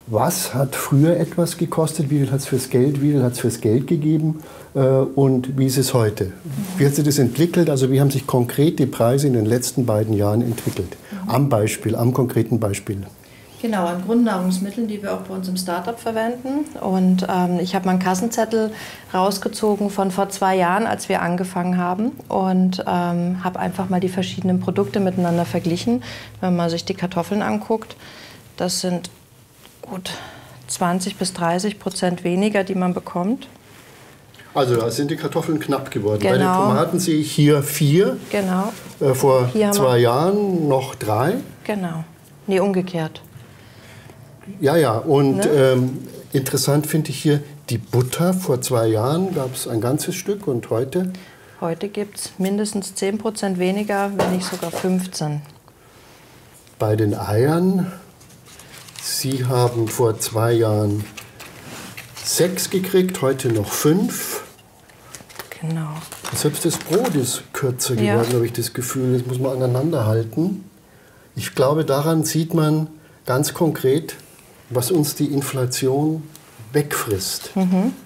Was hat früher etwas gekostet? Wie viel hat es fürs Geld? Wie viel hat es fürs Geld gegeben? Und wie ist es heute? Wie hat sich das entwickelt? Also wie haben sich konkret die Preise in den letzten beiden Jahren entwickelt? Am konkreten Beispiel. Genau, an Grundnahrungsmitteln, die wir auch bei uns im Startup verwenden. Und ich habe mal einen Kassenzettel rausgezogen von vor 2 Jahren, als wir angefangen haben. Und habe einfach mal die verschiedenen Produkte miteinander verglichen. Wenn man sich die Kartoffeln anguckt, das sind gut 20–30% weniger, die man bekommt. Also da sind die Kartoffeln knapp geworden. Genau. Bei den Tomaten sehe ich hier 4. Genau. Vor 2 Jahren noch 3. Genau. Nee, umgekehrt. Ja. Und Ne? interessant finde ich hier die Butter. Vor 2 Jahren gab es ein ganzes Stück und heute? Heute gibt es mindestens 10% weniger, wenn nicht sogar 15%. Bei den Eiern, Sie haben vor 2 Jahren 6 gekriegt, heute noch 5. Genau. Selbst das Brot ist kürzer geworden, habe ich das Gefühl. Das muss man aneinander halten. Ich glaube, daran sieht man ganz konkret, was uns die Inflation wegfrisst.